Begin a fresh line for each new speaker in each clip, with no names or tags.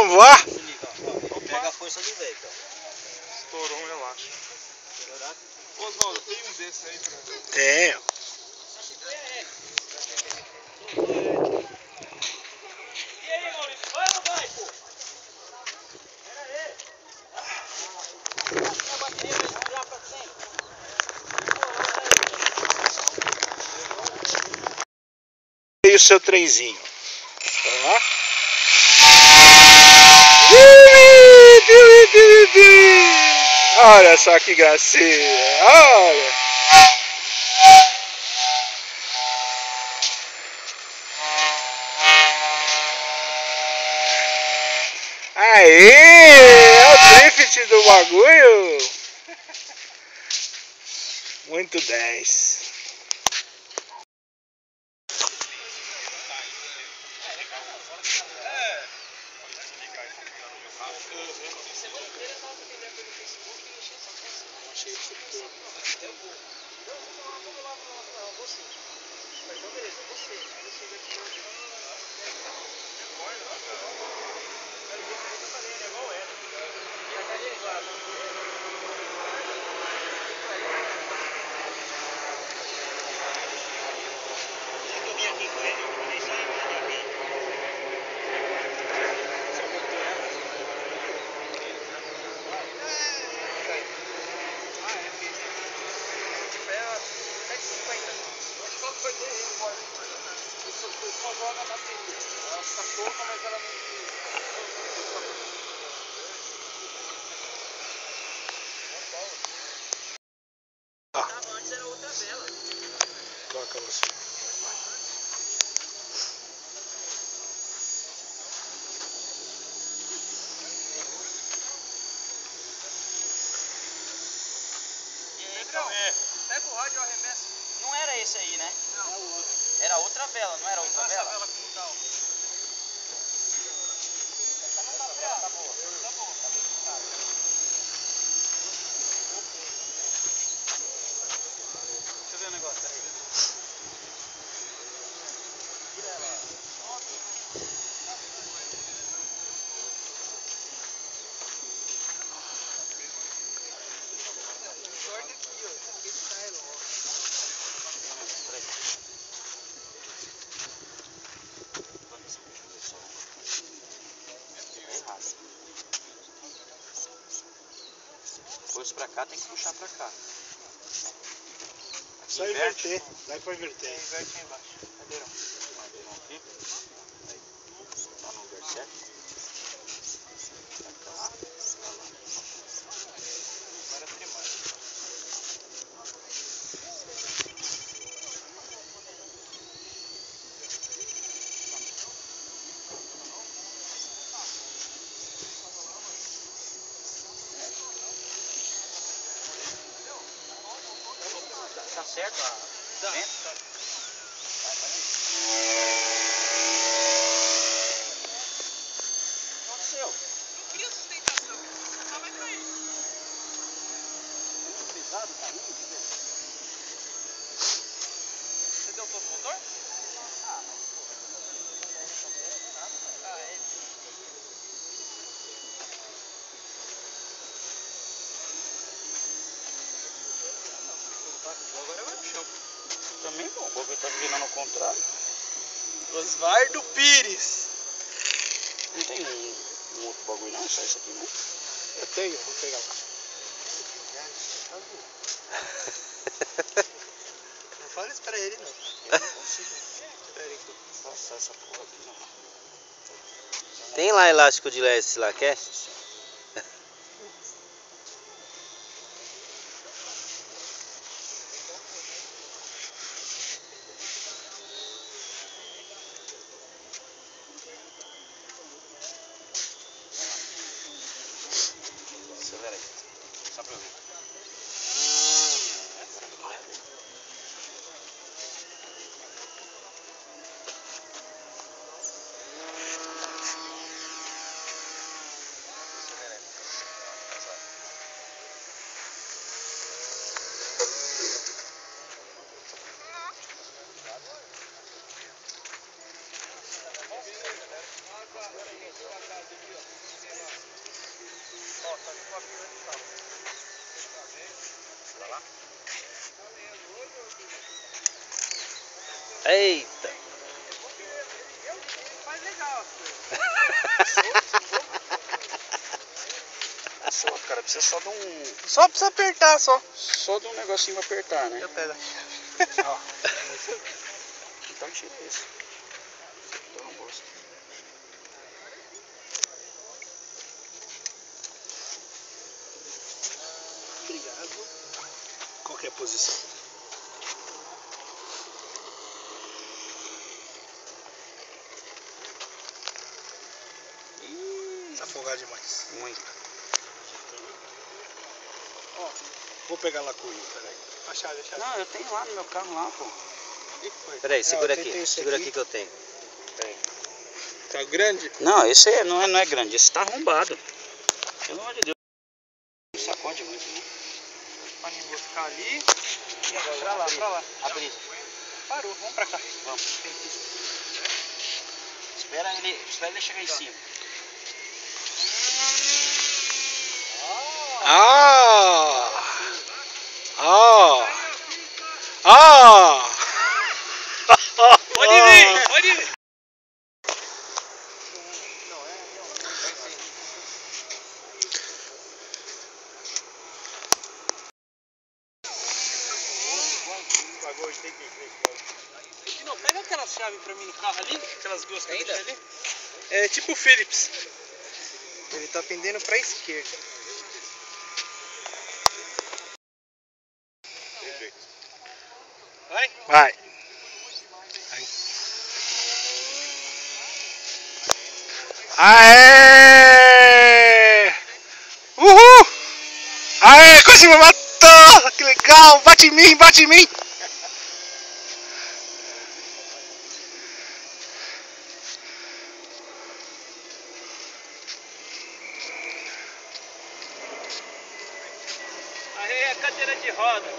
Vamos voar?
Se liga, ó. Pega a força do vento, ó.
Estourou um elástico. Ô, Oswaldo, tem um desses aí pra mim?
Tenho.
E aí, Maurício, vai ou não vai, pô? Pera aí. A bateria vai esfriar pra sempre.
E o seu trenzinho. Ó. Olha só que gracinha. Olha. Aê! É o drift do bagulho. Muito 10.
Antes era outra vela.
Toca você.
Pedrão, pega o rádio e arremessa. Não era esse aí, né? Não. Era outra vela, não era outra vela? Essa vela como tal. Tá boa. Tá boa. Deixa eu ver o negócio aí. Tira ela. Corta aqui, ó. Isso aqui sai logo. Força pra cá, tem que puxar pra cá.
Só inverter. Vai pra inverter.
Inverte aí embaixo. Madeirão. Madeirão aqui. Aí. Tá no lugar certo. Pra cá. Agora primário. Tá certo a vento? Tá. O que aconteceu? Não cria sustentação. Só vai cair. Muito pesado, tá ruim? Você deu todo o motor? Ah, mas pô, não é nada. Ah, é. Agora vai pro chão. Também bom, o bagulho tá virando ao contrário. Osvaldo Pires. Não tem um outro bagulho não, só isso aqui não?
Eu tenho, vou pegar lá.
Não fala isso pra ele não. Eu não consigo. Espera aí que eu vou passar essa porra aqui não.
Tem lá elástico de leste lá, quer?
Acelera aí. Só pra eu ver.
Eita.
Faz legal. Só, cara, precisa só de um...
Só precisa apertar, só.
Só de um negocinho pra apertar, né?
Eu pego.
Ó. Então tira isso. Então eu gosto.
Obrigado. Qual que é a posição? Tá afogado demais.
Muito.
Ó, vou pegar lá com ele, peraí.
Achado.
Não, eu tenho lá no meu carro lá, pô.
Peraí, segura
tem
aqui.
esse
Segura
aqui.
aqui que eu tenho.
Tá grande?
Não, esse não é grande, esse tá arrombado. Pelo amor de Deus. Não sacode muito, né?
Pra mim, vou ficar ali.
E agora?
Pra lá.
Abrir.
Parou, vamos pra cá.
Vamos. Espera ele chegar em cima.
Ah! Ah! Ah!
Pode vir, pode vir. Não, pega aquelas chaves pra mim no carro ali, aquelas duas que eu deixei ali. É tipo o Philips. Ele tá pendendo pra esquerda. Vai?
Vai. Aê! Uhul! Aê, quase me matou! Que legal! Bate em mim, bate em mim!
Aí é a cadeira de roda.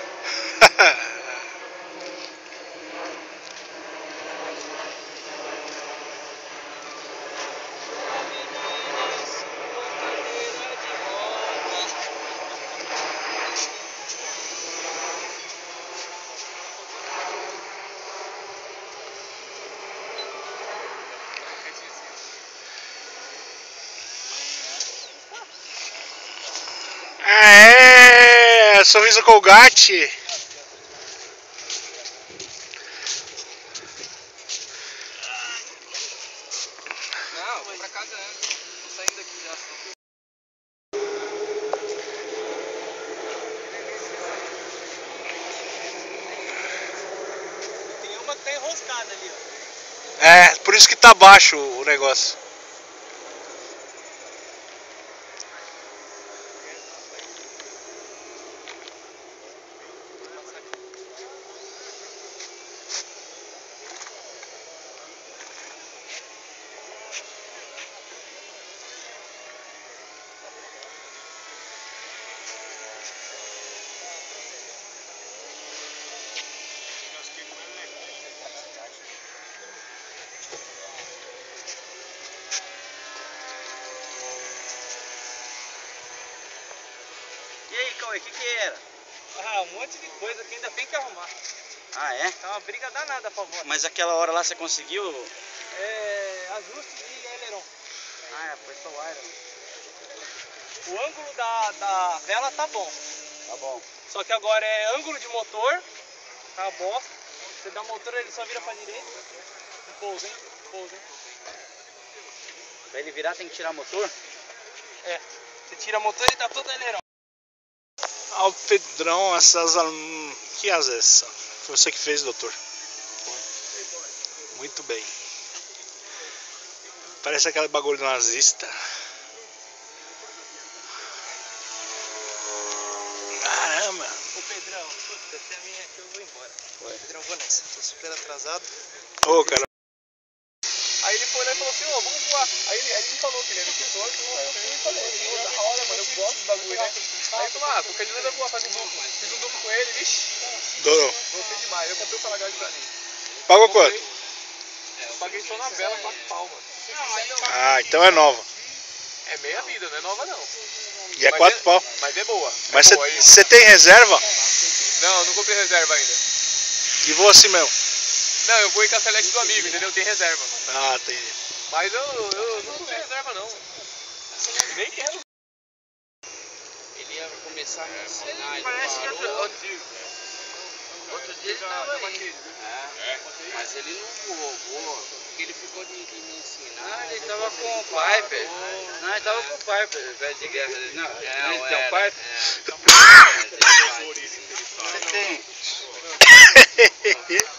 Aê! Sorriso Colgate!
Não, vou pra casa antes. Tô saindo daqui já. Tem uma que tá enroscada ali, ó.
É, por isso que tá baixo o negócio.
E aí, Cauê, o que era?
Ah, um monte de coisa que ainda tem que arrumar.
Ah, é?
Tá uma briga danada a favor.
Mas aquela hora lá você conseguiu?
É ajuste de aileron.
Ah, foi só o Iron.
O ângulo da vela tá bom.
Tá bom.
Só que agora é ângulo de motor. Tá bosta. Você dá o motor, ele só vira pra direita. Pouso, hein? Pouso, hein?
Pra ele virar tem que tirar motor?
É. Você tira o motor e dá todo aileron.
Ah, o Pedrão, essas... Que asa é essa? Foi você que fez, doutor? Muito bem. Parece aquele bagulho nazista. Caramba!
Ô Pedrão, puta, se a minha aqui eu vou embora. Pedrão, vou nessa. Tô super atrasado.
Ô, cara.
Aí ele foi lá e falou assim, ô, vamos voar. Aí ele me falou que ele era instrutor, aí eu fui e falei, ô, da hora, mano, eu gosto do bagulho, né? Aí ele falou, qualquer dia nós vamos voar, faz um duplo. Fiz um duplo com ele, vixi,
Dono.
gostei demais. Eu comprei o salagado pra mim.
Pagou quanto?
Eu paguei só na vela, 4 pau, mano.
Ah, então é nova.
É meia vida, não é nova não.
E é
Mas
4 pau.
Mas é boa.
Mas
é boa, aí.
você tem reserva?
Não, não comprei reserva ainda.
E vou assim mesmo.
Não, eu vou ir com a Celeste do amigo, entendeu? Tem reserva.
Ah, entendi.
Mas eu não tenho reserva não. Nem quero.
Ele ia começar a me ensinar.
Parece que
Outro dia ele tava aí. Mas ele não voou, porque ele ficou de me ensinar. Ele tava com o Piper. Não, ele tava com o Piper, velho de guerra. Não, ele tem um Piper? Você tem.